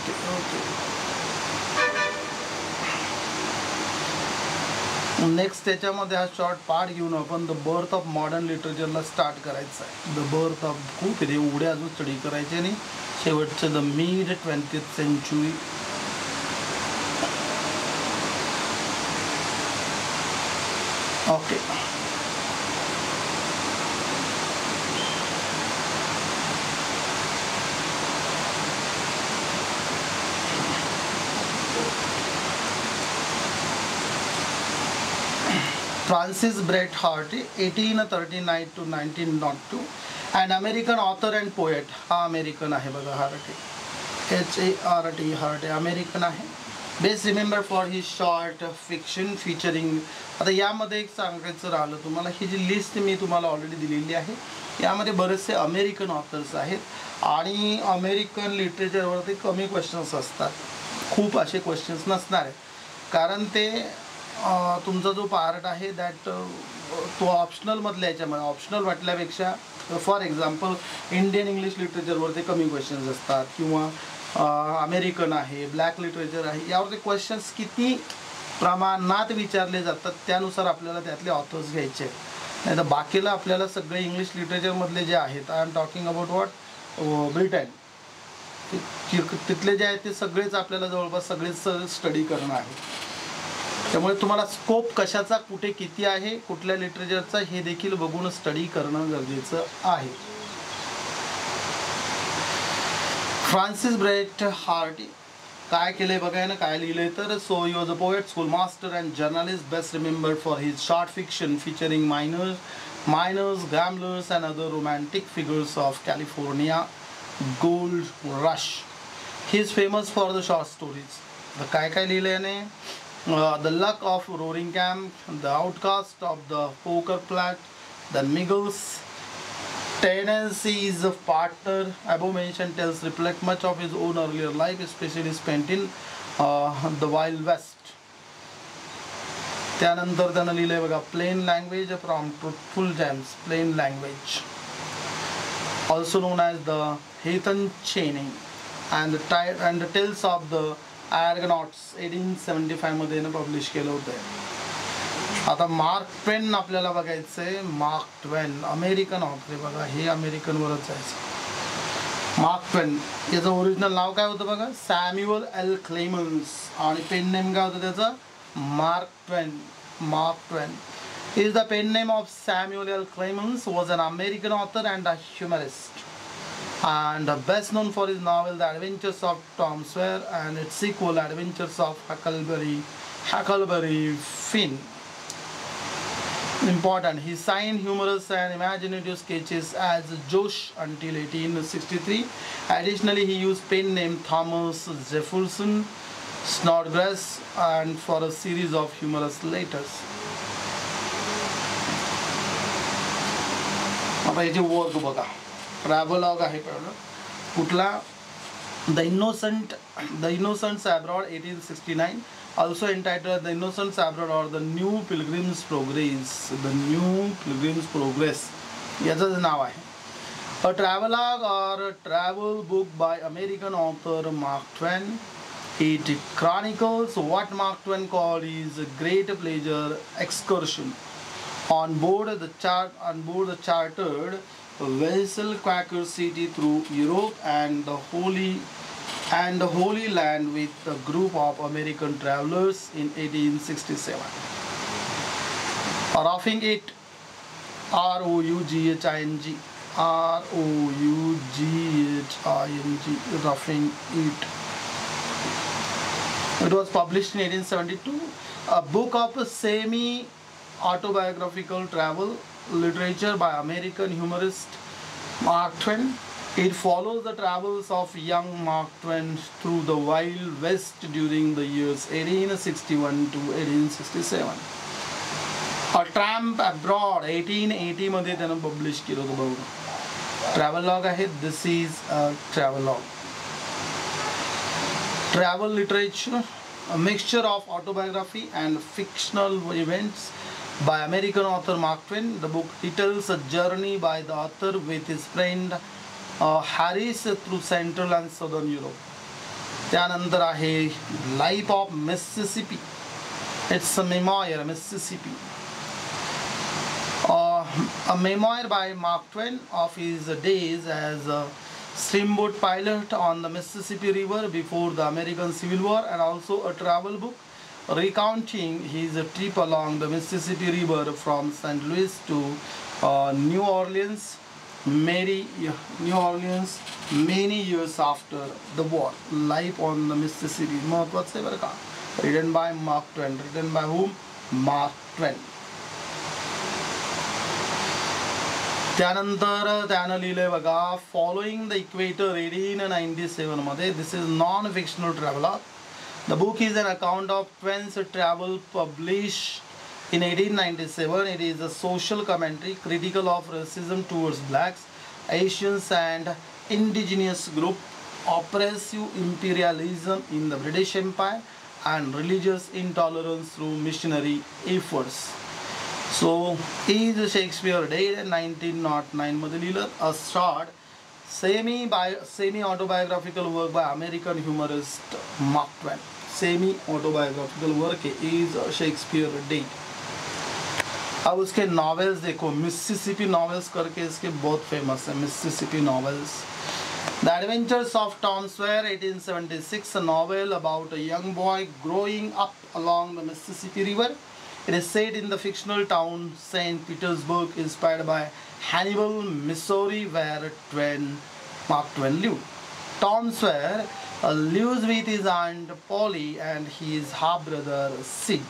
नेक्स्ट त्याच्यामध्ये हा शॉर्ट पार्ट घेऊन आपण द बर्थ ऑफ मॉडर्न लिटरेचरला स्टार्ट करायचं आहे. द बर्थ ऑफ खूप एवढे अजून स्टडी करायचे आणि शेवटचं द मिड 20th century. ओके. Francis Bret Harte 1839 to 1902, an American author and poet. हा अमेरिकन आहे बघा. हार्टे हार्टे अमेरिकन आहे. Best remember for his short fiction featuring. आता यामध्ये एक सांगायचं राहिलं तुम्हाला, ही जी लिस्ट मी तुम्हाला ऑलरेडी दिलेली आहे यामध्ये बरेचसे अमेरिकन ऑथर्स आहेत आणि अमेरिकन लिटरेचरवरती कमी क्वेश्चन्स असतात. खूप असे क्वेश्चन्स नसणार आहे कारण ते तुमचा जो पार्ट आहे दॅट तो ऑप्शनलमधल्या याच्यामध्ये ऑप्शनल वाटल्यापेक्षा फॉर एक्झाम्पल इंडियन इंग्लिश लिटरेचरवरती कमी क्वेश्चन्स असतात किंवा अमेरिकन आहे, ब्लॅक लिटरेचर आहे, यावरती क्वेश्चन्स किती प्रमाणात विचारले जातात त्यानुसार आपल्याला त्यातले ऑथर्स घ्यायचे आहेत. नाही तर बाकीला आपल्याला सगळे इंग्लिश लिटरेचरमधले जे आहेत, I am talking about what Britain, तिथले जे आहेत ते सगळेच आपल्याला जवळपास सगळेच स्टडी करणं आहे. त्यामुळे तुम्हाला स्कोप कशाचा कुठे किती आहे, कुठल्या लिटरेचरचा हे देखील बघून स्टडी करणं गरजेचं आहे. फ्रान्सिस ब्रेट हार्टी काय केलंय बघा ना, काय लिहिलंय तर so he was a poet, school master and journalist, best remembered for his short fiction featuring miners, gamblers and other romantic figures of California. Gold Rush. He is famous for the short stories. काय काय लिहिलं याने? The Luck of Roaring Camp, The Outcast of the Poker Plat, The Miggles, Tennessee's Partner, above mentioned tales reflect much of his own earlier life, especially spent in the Wild West. त्यानंतर त्यानं लिहिलंय बघा Plain Language from Truthful Gems, Plain Language, also known as the Heathen Chaining, and the Tales of the Argonauts 1875 मध्ये publish केलं होतं. आता mark Twain आपल्याला बघायचंय. मार्क ट्वेन अमेरिकन ऑथर आहे बघा, हे अमेरिकन वरच आहे. मार्क ट्वेन याचं ओरिजिनल नाव काय होतं बघा? सॅम्युअल एल क्लेमन्स, आणि पेन नेम काय होतं त्याचं? Mark Twain. Mark Twain is the pen name of Samuel L. Clemens, was an American author and a humorist, and best known for his novel The Adventures of Tom Sawyer and its sequel Adventures of Huckleberry Finn. Important, he signed humorous and imaginative sketches as Josh until 1863. Additionally, he used pen name Thomas Jefferson Snodgrass and for a series of humorous letters. आता याचे work बघा. Travelogue आहे पहिलं. कुठला? The innocents abroad 1869, also entitled The Innocents Abroad or The New Pilgrim's Progress. The New Pilgrim's Progress याचं नाव आहे. A travelogue or travel book by American author Mark Twain. It chronicles what Mark Twain called his great pleasure excursion on board the chartered vessel Quaker City through Europe and the Holy Land with a group of American travelers in 1867. Roughing It, R-O-U-G-H-I-N-G, R-O-U-G-H-I-N-G, Roughing It. It was published in 1872. A book of semi-autobiographical travel literature by American humorist Mark Twain. It follows the travels of young Mark Twain through the Wild West during the years 1861 to 1867. A Tramp Abroad 1880 मध्ये त्यानं publish केलं होतं बघा. Travelogue आहे. This is a travelogue. Travel literature, a mixture of autobiography and fictional events by American author Mark Twain. The book details a journey by the author with his friend Harris through Central and Southern Europe. त्यानंतर आहे Life of Mississippi. It's a memoir, Mississippi. A memoir by Mark Twain of his days as a steamboat pilot on the Mississippi River before the American Civil War, and also a travel book recounting his trip along the Mississippi River from St. Louis to New Orleans many years after the war. Life on the Mississippi. महत्वाचं आहे बरं का. Written by Mark Twain. Written by whom? Mark Twain. त्यानंतर त्यानं लिहिलंय बघा following the equator 1897 मध्ये. This is non fictional travelogue. The book is an account of Twain's travel publish in 1897. It is a social commentary critical of racism towards blacks, Asians and indigenous group, oppressive imperialism in the British Empire, and religious intolerance through missionary efforts. So, is Shakespeare dead in 1909 मध्ये लिहिलं. A short semi-autobiographical work by American humorist Mark Twain. Semi-autobiographical work is Shakespeare dead. अब उसके novels देखो. Mississippi novels करके इसके बहुत famous है. Mississippi novels. The Adventures of Tom Sawyer 1876, a novel about a young boy growing up along the Mississippi River. It is set in the fictional town St. Petersburg, inspired by Hannibal, Missouri, where Mark Twain lived. Tom Sawyer lives with his aunt Polly and his half-brother Sid.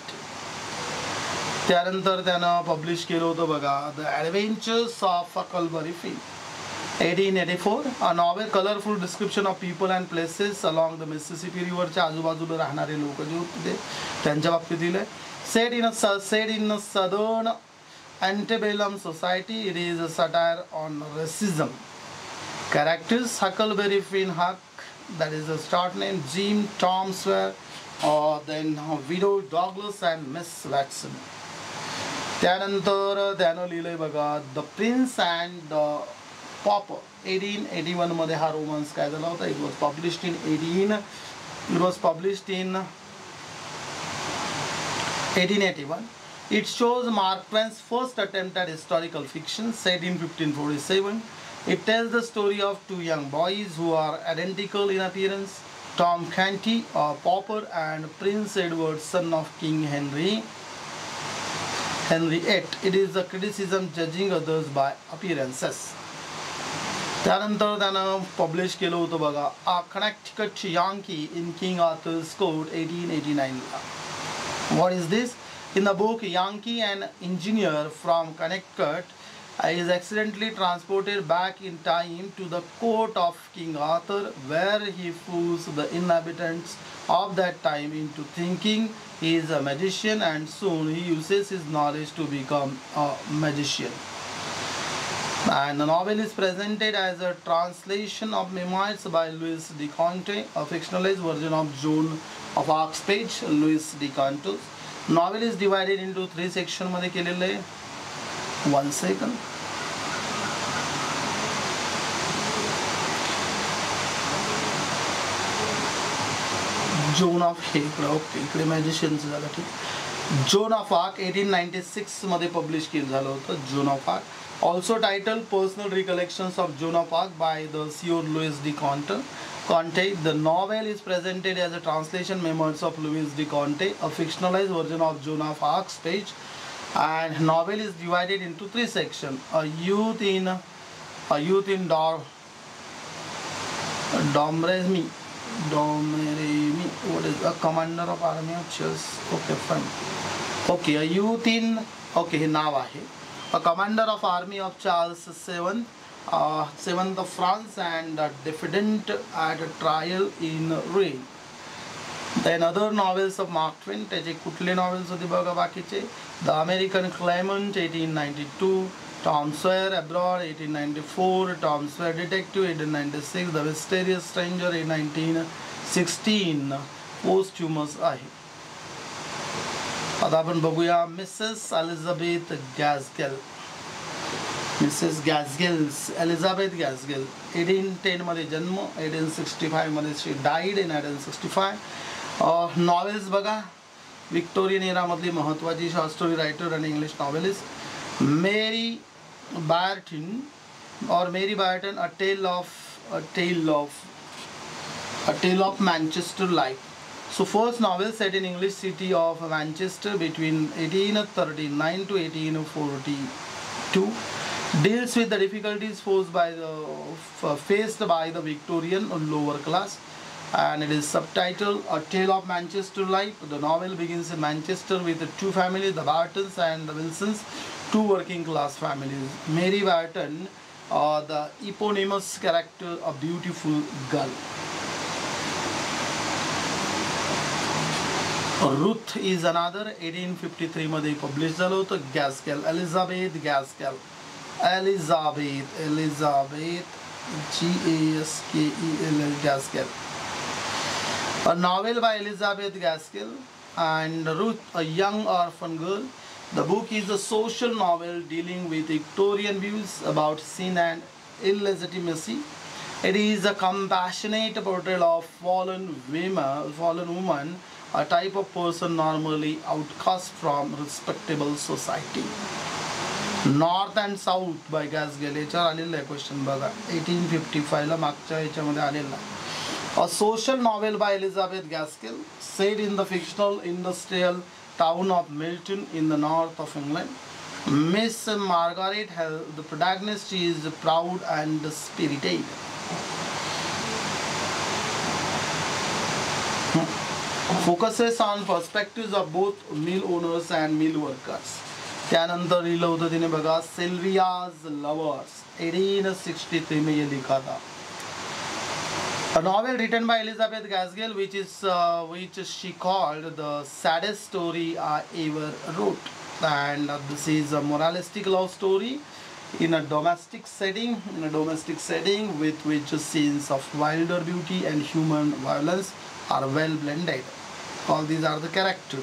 त्यानंतर त्यानं publish केलं होतं बघा the adventures of Huckleberry Finn. 1884, a novel colorful description of people and places along the Mississippi River च्या आजूबाजूला राहणारे लोक जे होते त्यांच्या बाबतीत दिले. Set in a southern antebellum society, it is a satire on racism. Characters: Huckleberry Finn Huck, that is the start name, Jim, Tom Sawyer, then Widow Douglas and Miss Watson. त्यानंतर त्यानं लिहिलंय बघा the prince and the pauper. 1881 मध्ये हा romance काय झाला होता. It was published in 1881. It shows Mark Twain's first attempt at historical fiction set in 1547. It tells the story of two young boys who are identical in appearance, Tom Canty, a pauper, and Prince Edward, son of King Henry VIII. It is a criticism judging others by appearances. त्यानंतर त्यानं publish केलं होतं बघा A Connecticut Yankee in King Arthur's Court 1889. What is this? In the book, Yankee, an engineer from Connecticut, is accidentally transported back in time to the court of King Arthur, where he fools the inhabitants of that time into thinking he is a magician, and soon he uses his knowledge to become a magician. And the novel is presented as a translation of memoirs by Louis de Conte, a fictionalized version of Joan of Arc's page, Louis de Conte's. Novel is divided into 3 sections मध्ये केलेले आहे. 1 second. Joan of Arc, okay इकडे मॅजिशियनचं झालं ठीक. Joan of Arc 1896 मध्ये publish केलं झालं होतं. Joan of Arc, also titled Personal Recollections of Joan of Arc by the Sir Louis de Conte. The novel is presented as a translation memoirs of Louis de Conte, a fictionalized version of Joan of Arc's page. And novel is divided into 3 sections. A youth in Domremy. What is a commander of army of chess? Okay, fine. Okay, a youth in नाव आहे. A commander of army of Charles VII. 7th of France and a defendant at a trial in Rouen. Then other novels of Mark Twain. त्याचे कुठले novels होते बघा बाकीचे. The American Claimant 1892, Tom Sawyer Abroad 1894, Tom Sawyer Detective 1896, The Mysterious Stranger 1916 posthumous आहे. आता आपण बघूया Mrs Elizabeth Gaskell. Mrs Gaskell's Elizabeth Gaskell 1810 मध्ये जन्म, 1865 मध्ये शी डाईड इन 1865. नॉवेल्स बघा विक्टोरियन एरा मधली महत्त्वाची शॉर्ट स्टोरी रायटर आणि English novelist Mary Barton A Tale of Manchester Life. So first novel set in English city of Manchester between 1839 to 1842 deals with the difficulties faced by the Victorian lower class, and it is subtitled A Tale of Manchester Life. The novel begins in Manchester with the 2 families, the Bartons and the Wilsons, 2 working class families. Mary Barton, the eponymous character, a beautiful girl. Ruth is another 1853 मध्ये publish झालं होतं. Gaskell Elizabeth Gaskell Elizabeth Gaskel Gaskell. A novel by Elizabeth Gaskell and Ruth, a young orphan girl. The book is a social novel dealing with Victorian views about sin and illegitimacy. It is a compassionate portrayal of fallen woman, a type of person normally outcast from respectable society. North and South by Gaskell याच्यावर आलेलं आहे question बघा 1855 ला मागच्या याच्यामध्ये आलेला आहे. A social novel by Elizabeth Gaskell set in the fictional industrial town of Milton in the north of England. Miss Margaret the protagonist is proud and spirited. Focuses on perspectives of both mill owners and mill workers. त्यानंतर लिहिलं होतं तिने बघा सिल्वियाज lovers 1863 में ये लिखा था. A novel written by Elizabeth Gaskell which she called the saddest story I ever wrote, and this is a moralistic love story in a domestic setting with which scenes of wilder beauty and human violence are well blended. All these are the characters.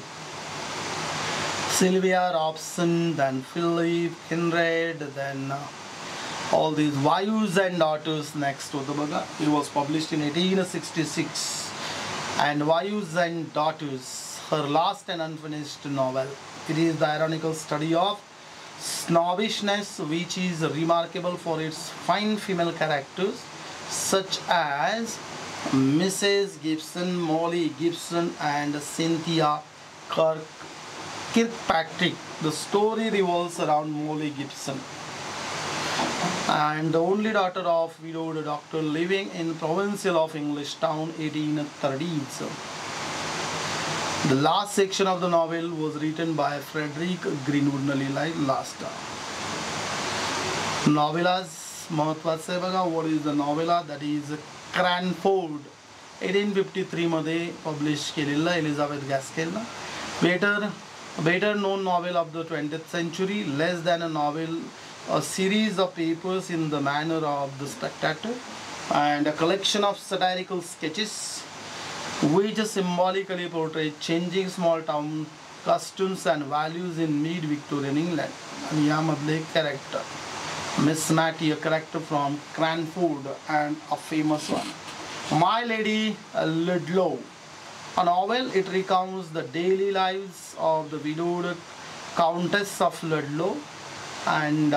Sylvia Robson, then Philip Kinraid, then all these wives and daughters next to the baga. It was published in 1866. And Wives and Daughters, her last and unfinished novel. It is the ironical study of snobbishness, which is remarkable for its fine female characters such as Mrs. Gibson, Molly Gibson, and Cynthia Kirkpatrick. The story revolves around Molly Gibson, and the only daughter of widowed doctor living in provincial of English town 1830s. The last section of the novel was written by Frederick Greenwood last. Novelas महत्वाचं आहे बघा. What is the novella? That is Cranford 1853 मध्ये publish केलेला Elizabeth गॅस्केलनं. Better known novel of the 20th century, less than a novel, a series of papers in the manner of the Spectator, and a collection of satirical sketches which symbolically portray changing small town customs and values in mid-Victorian England. And yamadle character Miss Mattie, a character from Cranford, and a famous one, My Lady Ludlow, a novel. It recounts the daily lives of the widowed Countess of Ludlow and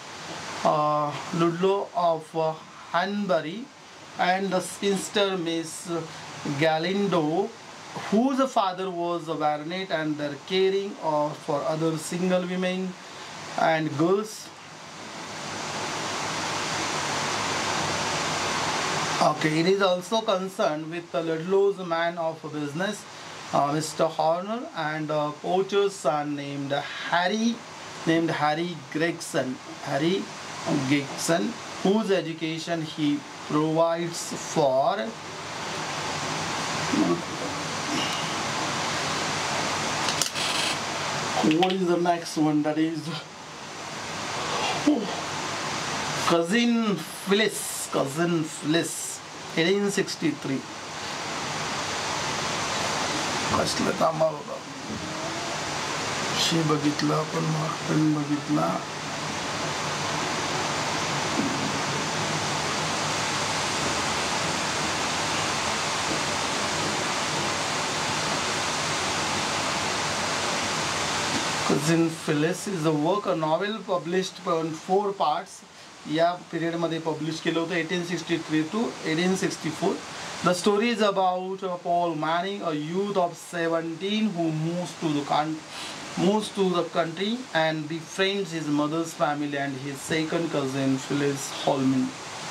Ludlow of Hanbury, and the spinster Miss Galindo, whose father was a baronet, and their caring for other single women and girls. Okay, it is also concerned with the Ludlow's man of business, Mr. Horner, and a poacher's son named Harry Gregson, whose education he provides for. What is the next one? That is Cousin Phyllis, 1863. कसलं थांबा बघा. She बघितला आपण, Marton बघितला. Cousin Phyllis is a work, a novel published in 4 parts. या period मध्ये publish केलं होतं 1863 to 1864. The story is about Paul Manning, a youth of 17 who moves to the country and befriends his mother's family and his second cousin Phyllis Holman.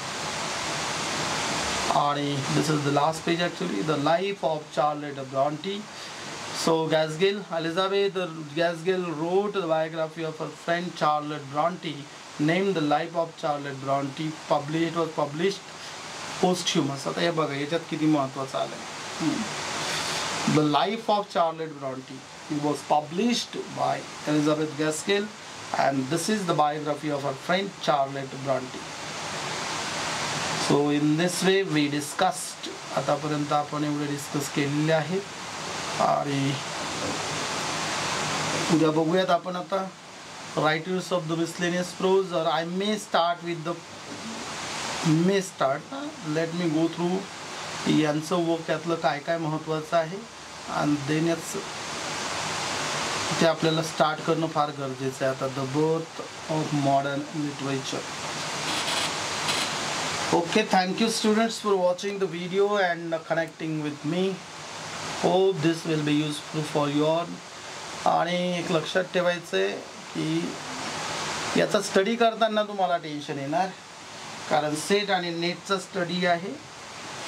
This is the last page actually. The life of Charlotte Bronte. So Elizabeth Gaskell wrote the biography of her friend Charlotte Bronte, named The Life of Charlotte Bronte. It was published posthumous. आता हे बघा याच्यात किती महत्त्वाचं आलंय. The Life of Charlotte Bronte. It was published by Elizabeth Gaskell, and this is the biography of her friend Charlotte Bronte. So in this way we discussed. आतापर्यंत आपण एवढे discuss केलेले आहे. आणि उद्या बघूयात आपण आता writers of the miscellaneous prose, or I may start. Let me go through यांचं वर्क, त्यातलं काय काय महत्त्वाचं आहे, आणि देण्याच ते आपल्याला स्टार्ट करणं फार गरजेचं आहे आता. The birth of modern literature. Okay, thank you students for watching the video and connecting with me. Hope this will be useful for you all. आणि एक लक्षात ठेवायचं आहे की याचा स्टडी करताना तुम्हाला टेन्शन येणार, कारण सेट आणि नेटचा स्टडी आहे.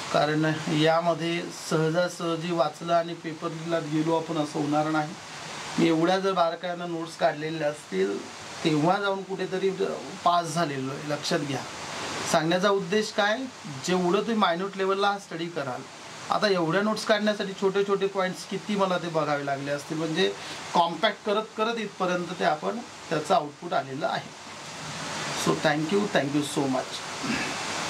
कारण यामध्ये सहजासहजी वाचलं आणि पेपरला गेलो आपण असं होणार नाही. मी एवढ्या जर बारकाईनं नोट्स काढलेल्या असतील तेव्हा जाऊन कुठेतरी पास झालेलो आहे, लक्षात घ्या. सांगण्याचा उद्देश काय, जेवढं तुम्ही मायन्यूट लेवलला स्टडी कराल, आता एवढ्या नोट्स काढण्यासाठी छोटे छोटे पॉईंट्स किती मला ते बघावे लागले असतील, म्हणजे कॉम्पॅक्ट करत करत इथपर्यंत ते आपण त्याचं आउटपुट आलेलं आहे. So thank you so much.